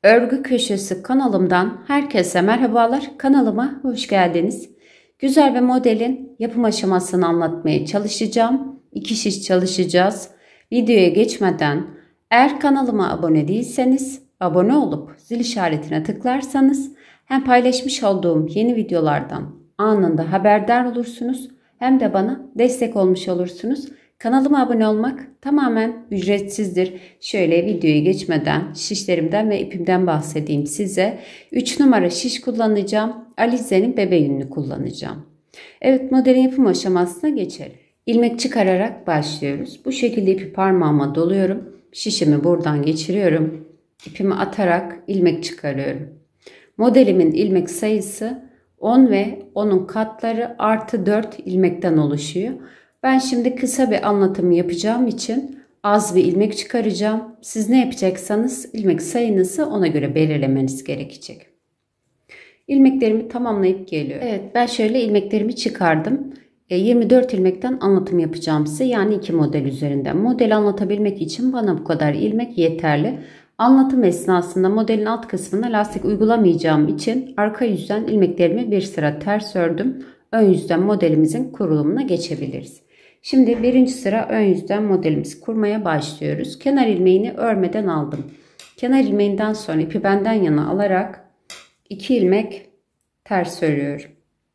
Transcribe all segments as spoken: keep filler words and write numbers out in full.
Örgü Köşesi kanalımdan herkese merhabalar. Kanalıma hoş geldiniz. Güzel bir modelin yapım aşamasını anlatmaya çalışacağım. İki şiş çalışacağız. Videoya geçmeden eğer kanalıma abone değilseniz abone olup zil işaretine tıklarsanız hem paylaşmış olduğum yeni videolardan anında haberdar olursunuz hem de bana destek olmuş olursunuz. Kanalıma abone olmak tamamen ücretsizdir. Şöyle videoya geçmeden şişlerimden ve ipimden bahsedeyim size. üç numara şiş kullanacağım. Alize'nin bebe yününü kullanacağım. Evet, modelin yapım aşamasına geçelim. İlmek çıkararak başlıyoruz. Bu şekilde ipi parmağıma doluyorum. Şişimi buradan geçiriyorum. İpimi atarak ilmek çıkarıyorum. Modelimin ilmek sayısı on ve onun katları artı dört ilmekten oluşuyor. Ben şimdi kısa bir anlatım yapacağım için az bir ilmek çıkaracağım. Siz ne yapacaksanız ilmek sayınızı ona göre belirlemeniz gerekecek. İlmeklerimi tamamlayıp geliyorum. Evet, ben şöyle ilmeklerimi çıkardım. yirmi dört ilmekten anlatım yapacağım size. Yani iki model üzerinden. Modeli anlatabilmek için bana bu kadar ilmek yeterli. Anlatım esnasında modelin alt kısmına lastik uygulamayacağım için arka yüzden ilmeklerimi bir sıra ters ördüm. Ön yüzden modelimizin kurulumuna geçebiliriz. Şimdi birinci sıra ön yüzden modelimizi kurmaya başlıyoruz. Kenar ilmeğini örmeden aldım. Kenar ilmeğinden sonra ipi benden yana alarak iki ilmek ters örüyorum.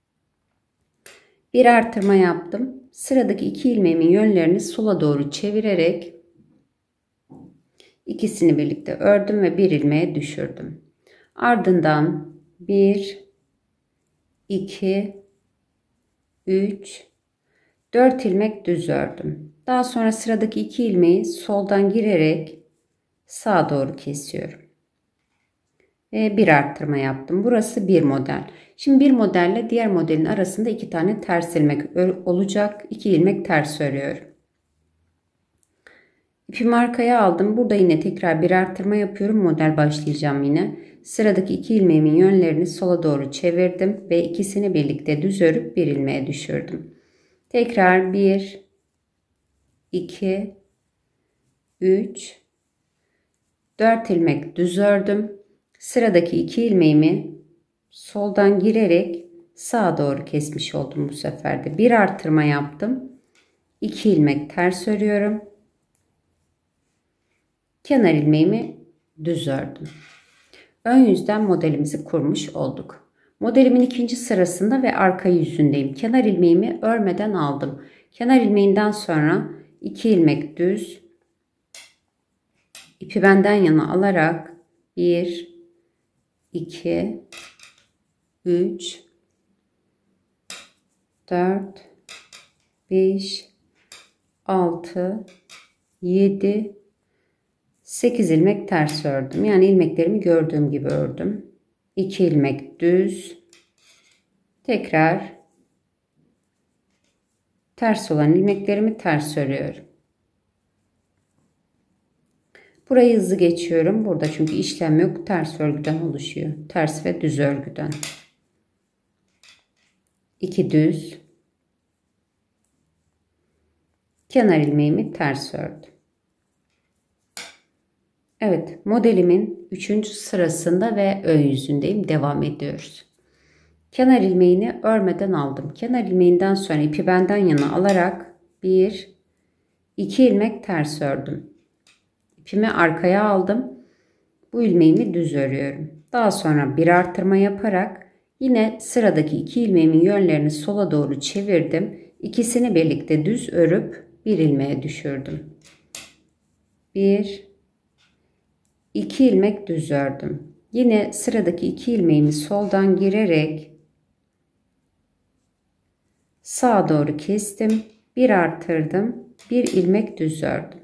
Bir artırma yaptım. Sıradaki iki ilmeğimin yönlerini sola doğru çevirerek ikisini birlikte ördüm ve bir ilmeğe düşürdüm. Ardından bir, iki, üç, dört ilmek düz ördüm. Daha sonra sıradaki iki ilmeği soldan girerek sağa doğru kesiyorum. Ve bir arttırma yaptım. Burası bir model. Şimdi bir modelle diğer modelin arasında iki tane ters ilmek olacak. iki ilmek ters örüyorum. İpimi arkaya aldım. Burada yine tekrar bir arttırma yapıyorum. Model başlayacağım yine. Sıradaki iki ilmeğimin yönlerini sola doğru çevirdim ve ikisini birlikte düz örüp bir ilmeğe düşürdüm. Tekrar bir, iki, üç, dört ilmek düz ördüm. Sıradaki iki ilmeğimi soldan girerek sağa doğru kesmiş oldum bu sefer de. Bir artırma yaptım. iki ilmek ters örüyorum. Kenar ilmeğimi düz ördüm. Ön yüzden modelimizi kurmuş olduk. Modelimin ikinci sırasında ve arka yüzündeyim. Kenar ilmeğimi örmeden aldım. Kenar ilmeğinden sonra iki ilmek düz, ipi benden yana alarak bir, iki, üç, dört, beş, altı, yedi, sekiz ilmek ters ördüm. Yani ilmeklerimi gördüğüm gibi ördüm. iki ilmek düz. Tekrar ters olan ilmeklerimi ters örüyorum. Burayı hızlı geçiyorum. Burada çünkü işlem yok. Ters örgüden oluşuyor. Ters ve düz örgüden. iki düz. Kenar ilmeğimi ters ördüm. Evet, modelimin üçüncü sırasında ve ön yüzündeyim. Devam ediyoruz. Kenar ilmeğini örmeden aldım. Kenar ilmeğinden sonra ipi benden yana alarak bir, iki ilmek ters ördüm. İpimi arkaya aldım. Bu ilmeğimi düz örüyorum. Daha sonra bir artırma yaparak yine sıradaki iki ilmeğimin yönlerini sola doğru çevirdim. İkisini birlikte düz örüp bir ilmeğe düşürdüm. bir, iki ilmek düz ördüm. Yine sıradaki iki ilmeğimi soldan girerek sağa doğru kestim. Bir artırdım. Bir ilmek düz ördüm.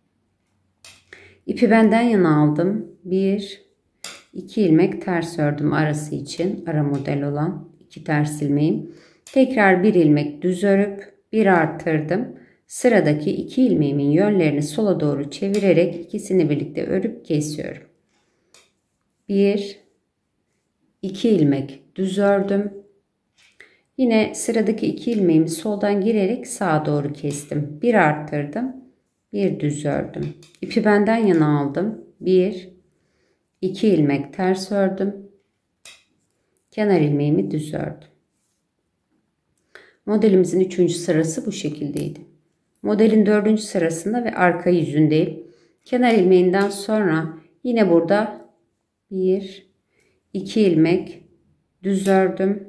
İpi benden yana aldım. bir, iki ilmek ters ördüm arası için. Ara model olan iki ters ilmeğim. Tekrar bir ilmek düz örüp bir artırdım. Sıradaki iki ilmeğimin yönlerini sola doğru çevirerek ikisini birlikte örüp kesiyorum. bir, iki ilmek düz ördüm. Yine sıradaki iki ilmeğimi soldan girerek sağa doğru kestim. Bir arttırdım. Bir düz ördüm. İpi benden yana aldım. bir, iki ilmek ters ördüm. Kenar ilmeğimi düz ördüm. Modelimizin üçüncü sırası bu şekildeydi. Modelin dördüncü sırasında ve arka yüzündeyim. Kenar ilmeğinden sonra yine burada bir iki ilmek düz ördüm.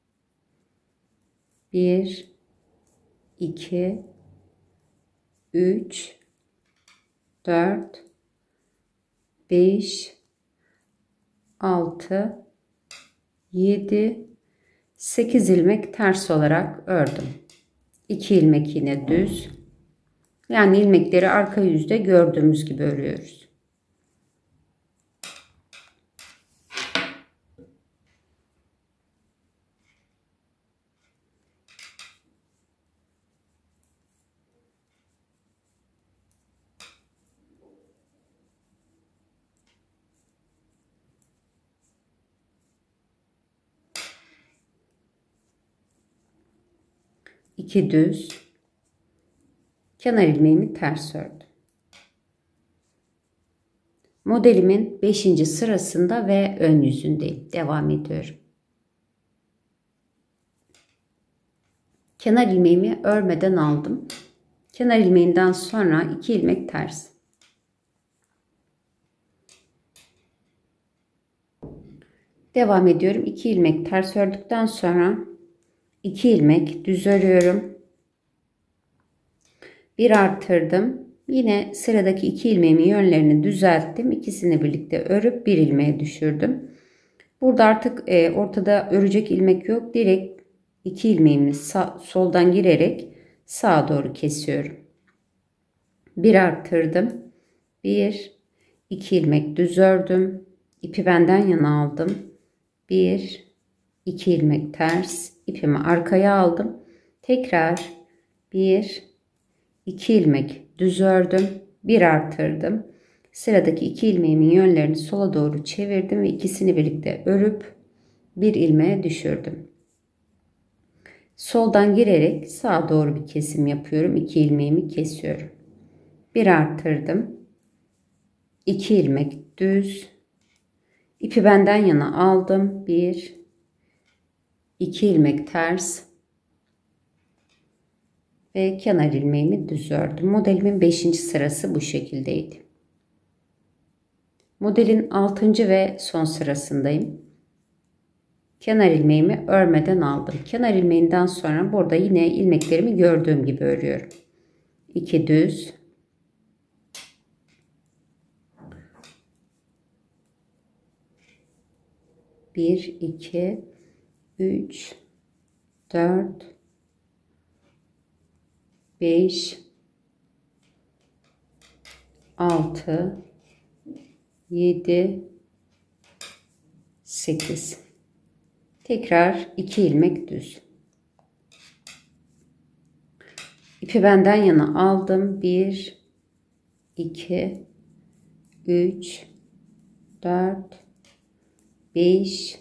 bir iki üç dört beş altı yedi sekiz ilmek ters olarak ördüm. iki ilmek yine düz. Yani ilmekleri arka yüzde gördüğümüz gibi örüyoruz. iki düz, kenar ilmeğimi ters ördüm. Modelimin beşinci sırasında ve ön yüzündeyim. Devam ediyorum. Kenar ilmeğimi örmeden aldım. Kenar ilmeğinden sonra iki ilmek ters. Devam ediyorum. iki ilmek ters ördükten sonra iki ilmek düz örüyorum. Bir artırdım. Yine sıradaki iki ilmeğimin yönlerini düzelttim. İkisini birlikte örüp bir ilmeğe düşürdüm. Burada artık e, ortada örecek ilmek yok. Direkt iki ilmeğimi sağ, soldan girerek sağa doğru kesiyorum. Bir artırdım. Bir, iki ilmek düz ördüm. İpi benden yana aldım. Bir, iki ilmek ters. İpimi arkaya aldım. Tekrar bir, iki ilmek düz ördüm. Bir artırdım. Sıradaki iki ilmeğimin yönlerini sola doğru çevirdim ve ikisini birlikte örüp bir ilmeğe düşürdüm. Soldan girerek sağa doğru bir kesim yapıyorum. iki ilmeğimi kesiyorum. Bir artırdım. iki ilmek düz. İpi benden yana aldım. bir, iki ilmek ters. Ve kenar ilmeğimi düz ördüm. Modelimin beşinci sırası bu şekildeydi. Modelin altıncı ve son sırasındayım. Kenar ilmeğimi örmeden aldım. Kenar ilmeğinden sonra burada yine ilmeklerimi gördüğüm gibi örüyorum. iki düz. bir, iki, üç, dört, beş, altı, yedi, sekiz. Tekrar iki ilmek düz. İpi benden yana aldım. bir, iki, üç, dört, beş,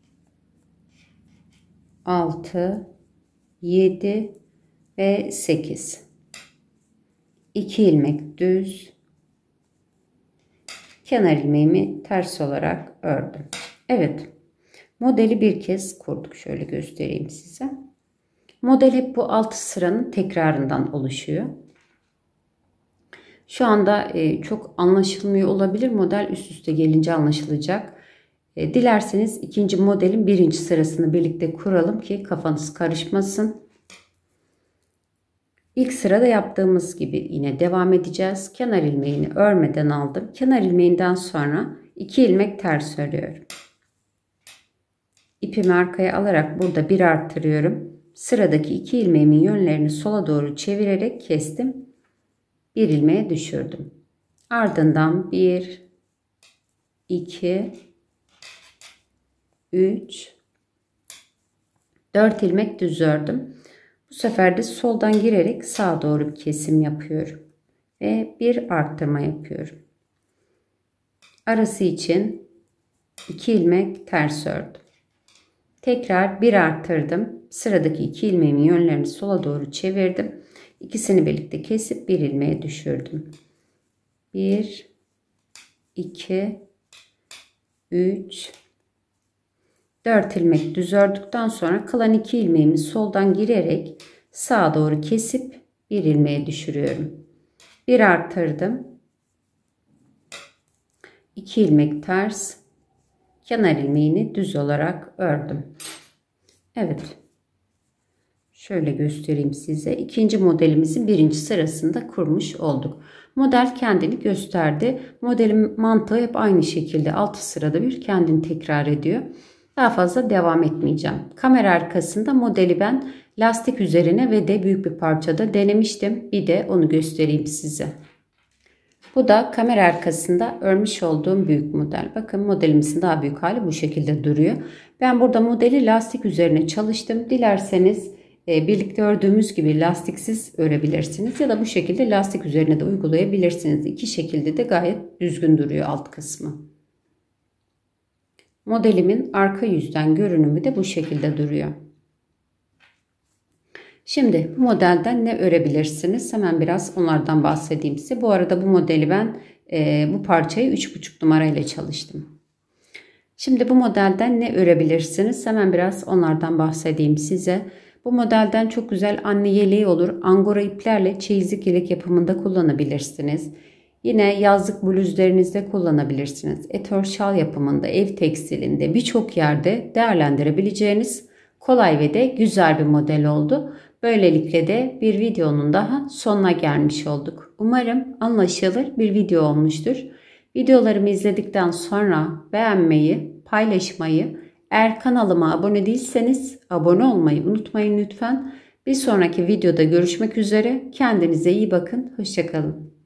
altı, yedi ve sekiz. iki ilmek düz. Kenar ilmeğimi ters olarak ördüm. Evet. Modeli bir kez kurduk. Şöyle göstereyim size. Model hep bu altı sıranın tekrarından oluşuyor. Şu anda çok anlaşılmıyor olabilir. Model üst üste gelince anlaşılacak. Dilerseniz ikinci modelin birinci sırasını birlikte kuralım ki kafanız karışmasın. İlk sırada yaptığımız gibi yine devam edeceğiz. Kenar ilmeğini örmeden aldım. Kenar ilmeğinden sonra iki ilmek ters örüyorum. İpimi arkaya alarak burada bir artırıyorum. Sıradaki iki ilmeğimin yönlerini sola doğru çevirerek kestim. Bir ilmeğe düşürdüm. Ardından bir, iki, üç, dört ilmek düz ördüm. Bu sefer de soldan girerek sağa doğru bir kesim yapıyorum. Ve bir arttırma yapıyorum. Arası için iki ilmek ters ördüm. Tekrar bir arttırdım. Sıradaki iki ilmeğimin yönlerini sola doğru çevirdim. İkisini birlikte kesip bir ilmeğe düşürdüm. bir, iki, üç, dört ilmek düz ördükten sonra kalan iki ilmeğimi soldan girerek sağa doğru kesip bir ilmeğe düşürüyorum. Bir arttırdım. iki ilmek ters, kenar ilmeğini düz olarak ördüm. Evet. Şöyle göstereyim size. İkinci modelimizin birinci sırasında kurmuş olduk. Model kendini gösterdi. Modelin mantığı hep aynı şekilde altı sırada bir kendini tekrar ediyor. Daha fazla devam etmeyeceğim. Kamera arkasında modeli ben lastik üzerine ve de büyük bir parçada denemiştim. Bir de onu göstereyim size. Bu da kamera arkasında örmüş olduğum büyük model. Bakın modelimizin daha büyük hali bu şekilde duruyor. Ben burada modeli lastik üzerine çalıştım. Dilerseniz e, birlikte ördüğümüz gibi lastiksiz örebilirsiniz. Ya da bu şekilde lastik üzerine de uygulayabilirsiniz. İki şekilde de gayet düzgün duruyor alt kısmı. Modelimin arka yüzden görünümü de bu şekilde duruyor. Şimdi bu modelden ne örebilirsiniz? Hemen biraz onlardan bahsedeyim size. Bu arada bu modeli ben e, bu parçayı üç buçuk numara ile çalıştım. Şimdi bu modelden ne örebilirsiniz? Hemen biraz onlardan bahsedeyim size. Bu modelden çok güzel anne yeleği olur. Angora iplerle çeyizlik yelek yapımında kullanabilirsiniz. Yine yazlık bluzlarınızda kullanabilirsiniz. Etör şal yapımında, ev tekstilinde birçok yerde değerlendirebileceğiniz kolay ve de güzel bir model oldu. Böylelikle de bir videonun daha sonuna gelmiş olduk. Umarım anlaşılır bir video olmuştur. Videolarımı izledikten sonra beğenmeyi, paylaşmayı, eğer kanalıma abone değilseniz abone olmayı unutmayın lütfen. Bir sonraki videoda görüşmek üzere. Kendinize iyi bakın. Hoşça kalın.